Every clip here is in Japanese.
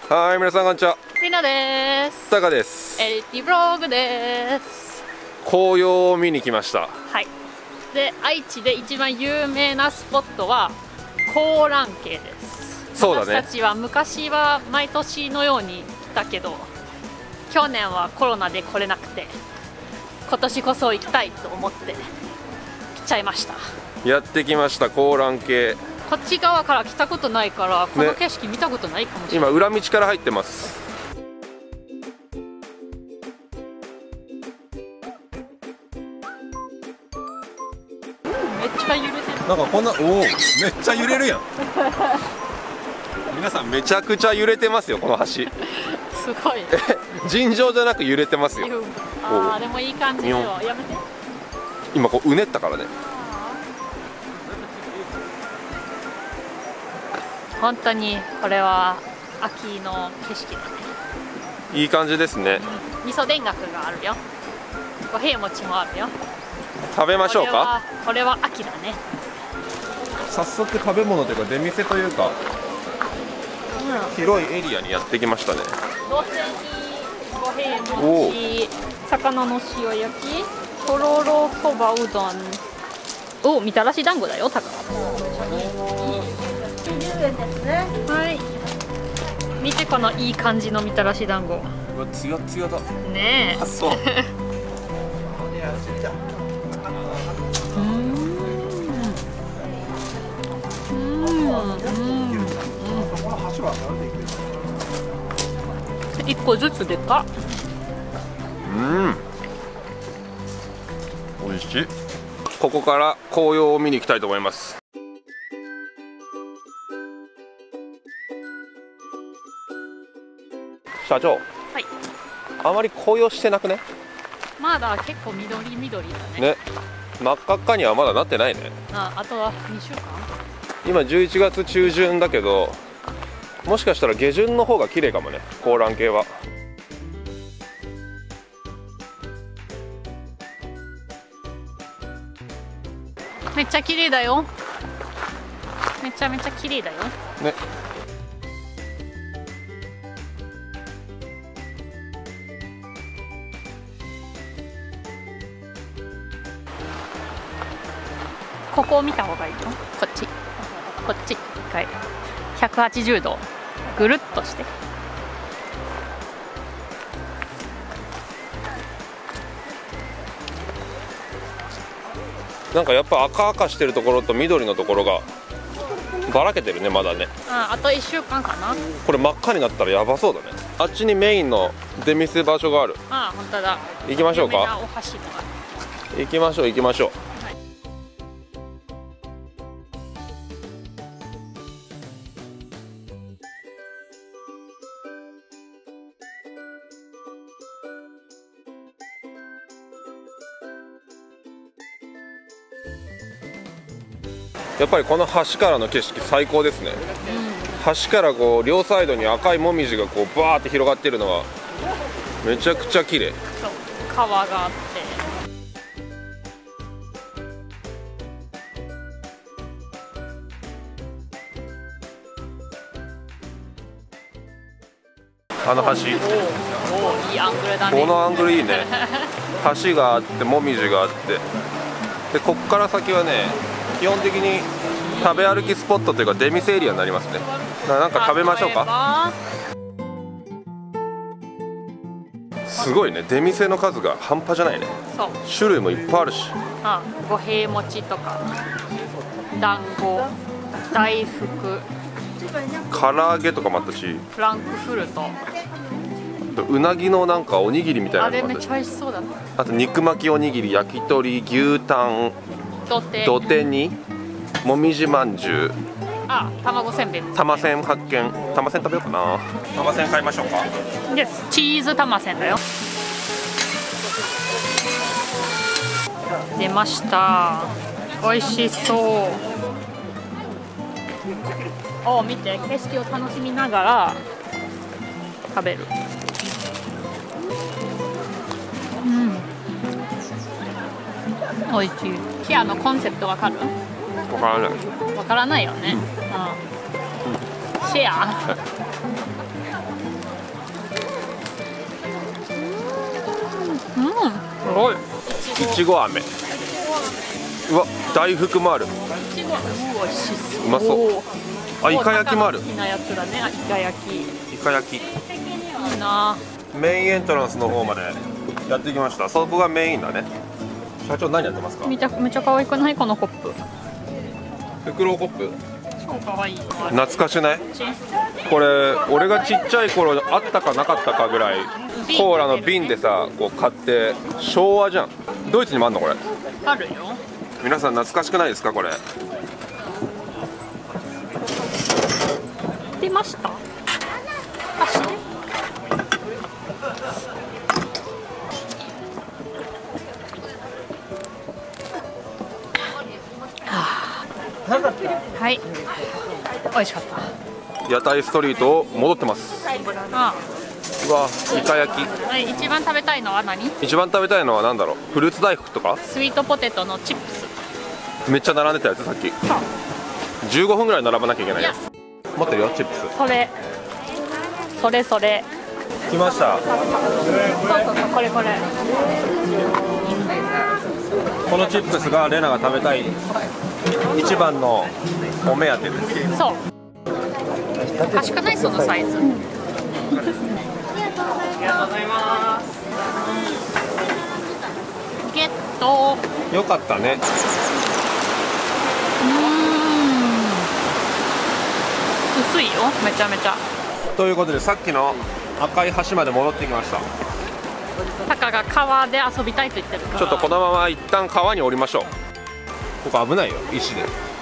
はい、皆さんこんにちは。 りなです。 タカです。 エリティブログです。 紅葉を見に来ました。 はい。で、愛知で一番有名なスポットは香嵐渓です。 そうだね。 私たちは昔は毎年のように来たけど、去年はコロナで来れなくて、今年こそ行きたいと思って来ちゃいました。 やってきました、香嵐渓。 こっち側から来たことないから、この景色見たことないかもしれない。 今裏道から入ってます。 めっちゃ揺れてる。 なんかこんな、おお、めっちゃ揺れるやん。皆さんめちゃくちゃ揺れてますよ、この橋。 すごい。 尋常じゃなく揺れてますよ。 ああ、でもいい感じよ。やめて。 今こううねったからね。 本当にこれは秋の景色だね。 いい感じですね。 味噌田楽があるよ。五平餅もあるよ。 食べましょうか。 これは秋だね。 早速食べ物というか出店というか、広いエリアにやってきましたね。 土手に五平餅、魚の塩焼き、とろろそばうどん。お、みたらし団子だよ、たか。はい。見てこのいい感じのみたらし団子。 うわ、ツヤツヤだ。 ねえ。 あ、そう。 一個ずつでかっ。 美味しい。ここから紅葉を見に行きたいと思います。社長、 はい。 あまり紅葉してなくね。 まだ結構緑だね。 ね、真っ赤っかにはまだなってないね。 あとは2週間。 今11月中旬だけど、もしかしたら下旬の方が綺麗かもね、香嵐渓は。 めっちゃ綺麗だよ。めちゃめちゃ綺麗だよ。 ね。 ここを見た方がいいよ。こっち。こっち。一回。180度。ぐるっとして。 なんかやっぱ赤々してるところと緑のところがばらけてるね、まだね。 あと1週間かな。 これ真っ赤になったらやばそうだね。あっちにメインの出店場所がある。 あ、本当だ。 行きましょうか。 有名なお箸のある。 行きましょう行きましょう。やっぱりこの橋からの景色最高ですね。橋からこう両サイドに赤いもみじがこうバーって広がっているのはめちゃくちゃ綺麗。 そう、川があって。 あの橋、 いいアングルだね。 このアングルいいね。橋があってもみじがあって、でこっから先はね、基本的に食べ歩きスポットというか出店エリアになりますね。なんか食べましょうか。すごいね、出店の数が半端じゃないね。 そう、 種類もいっぱいあるし。 五平餅とか団子、大福、 唐揚げとかもあったし、 フランクフルト、 うなぎのなんかおにぎりみたいなあれめっちゃのもあったし、 美味しそうだった。 あと肉巻きおにぎり、焼き鳥、牛タン、土手にもみじまんじゅう、 卵せんべい、 玉せん発見。玉せん食べようかな。玉せん買いましょうか。 です。チーズ玉せんだよ。出ました。美味しそう。お、見て、景色を楽しみながら食べる。美味しい。シェアのコンセプトわかる？ わからない。 わからないよね。シェア。 ちご飴。うわ、大福もある。 いちご美味しそう。 うまそう。あ、イカ焼きもある。 好きなやつだね。イカ焼き。 イカ焼き。 いいな。 メインエントランスの方までやってきました。そこがメインだね。社長何やってますか？ めちゃ可愛くないこのコップ。 フクロウコップ。 超可愛い。 懐かしない？これ俺がちっちゃい頃あったかなかったかぐらいコーラの瓶でさこう買って、昭和じゃん。ドイツにもあんのこれ？ あるよ。 皆さん懐かしくないですかこれ？ 出ました。足で。はい。美味しかった。 屋台ストリートを戻ってます。 あうわ、イカ焼き。 あ、一番食べたいのは何？ 一番食べたいのは何だろう？フルーツ大福とか？ スイートポテトのチップス。 めっちゃ並んでたやつさっき。 そう。 15分ぐらい並ばなきゃいけないよ。持ってるよチップス。 それ。 来ました。 そうこれ。 このチップスがレナが食べたい一番のお目当てです。 そう。おかしくないそのサイズ。ありがとうございます。ゲット。 よかったね。 薄いよ、めちゃめちゃ。 ということでさっきの赤い橋まで戻ってきました。 タカが川で遊びたいと言ってるから、 ちょっとこのまま一旦川に降りましょう。ここ危ないよ、石で。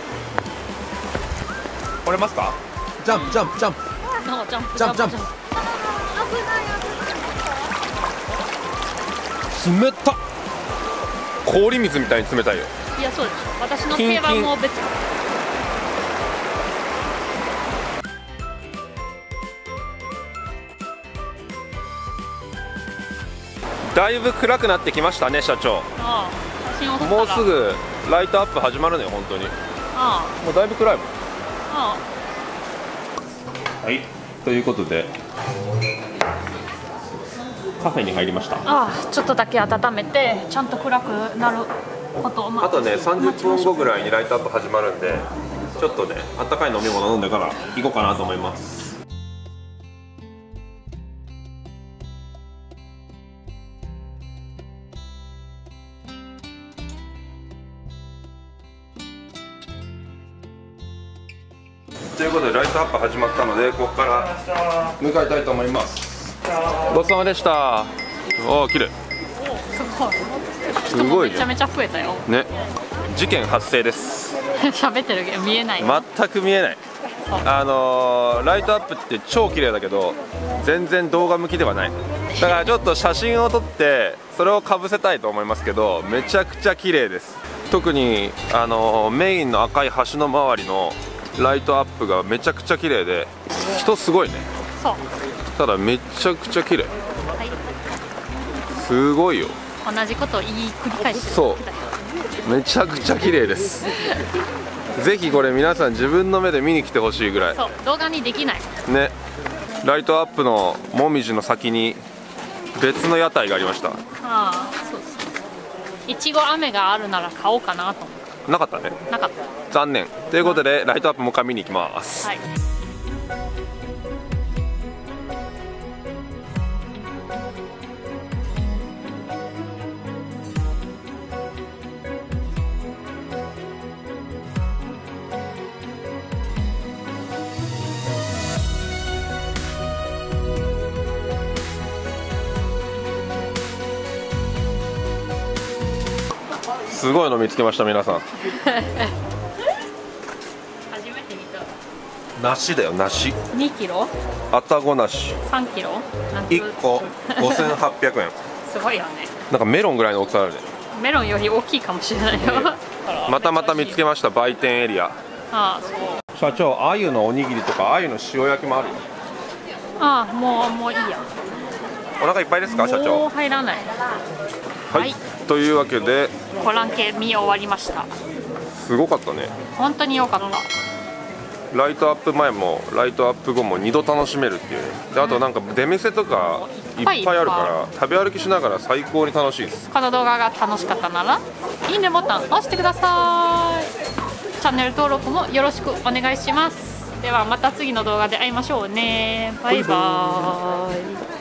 降れますか？ジャンプ。 ジャンプ。 冷たっ。氷水みたいに冷たいよ。 いや、そうです。私の手はもう別。 だいぶ暗くなってきましたね社長。 ああ、写真を撮ったらもうすぐライトアップ始まるのよ本当に。 あもうだいぶ暗いもん。 あはい、ということでカフェに入りました。 あ、ちょっとだけ温めてちゃんと暗くなることをあとね30分後ぐらいにライトアップ始まるんで、ちょっとねあったかい飲み物飲んでから行こうかなと思います。ということでライトアップ始まったのでここから向かいたいと思います。ごちそうさまでした。おお、綺麗。すごいね。 めちゃめちゃ増えたよ。 ね、事件発生です。 喋ってるけど見えない。 全く見えない。ライトアップって超綺麗だけど全然動画向きではない。だからちょっと写真を撮ってそれをかぶせたいと思いますけど、めちゃくちゃ綺麗です。特にメインの赤い橋の周りのライトアップがめちゃくちゃ綺麗で、人すごいね。 そう。 ただめちゃくちゃ綺麗。 はい。 すごいよ。 同じことを言い繰り返してる。 そうめちゃくちゃ綺麗です。ぜひこれ皆さん自分の目で見に来てほしいぐらい。 そう、動画にできないね。ライトアップのもみじの先に別の屋台がありました。 ああ、そうそう。いちご飴があるなら買おうかなと思って。 なかったね。 なかった。 残念。ということでライトアップもう一回見に行きます。 はい。 すごいの見つけました皆さん。 初めて見た。 梨だよ、梨。 2キロあたご梨 3キロ 1個5800円。 すごいよね。 なんかメロンぐらいの大きさあるね。 メロンより大きいかもしれないよ。 また見つけました。売店エリア。 ああ、そう。 社長、鮎のおにぎりとか鮎の塩焼きもあるよ。 ああ、もういいや。 お腹いっぱいですか社もう長？ 入らない。 はい、 はい、 というわけでコラン系見終わりました。 すごかったね。 本当に良かった。 ライトアップ前もライトアップ後も2度楽しめるっていうね。であとなんか出店とかいっぱいあるから食べ歩きしながら最高に楽しいです。 この動画が楽しかったならいいねボタン押してください。チャンネル登録もよろしくお願いします。ではまた次の動画で会いましょうね。バイバーイ。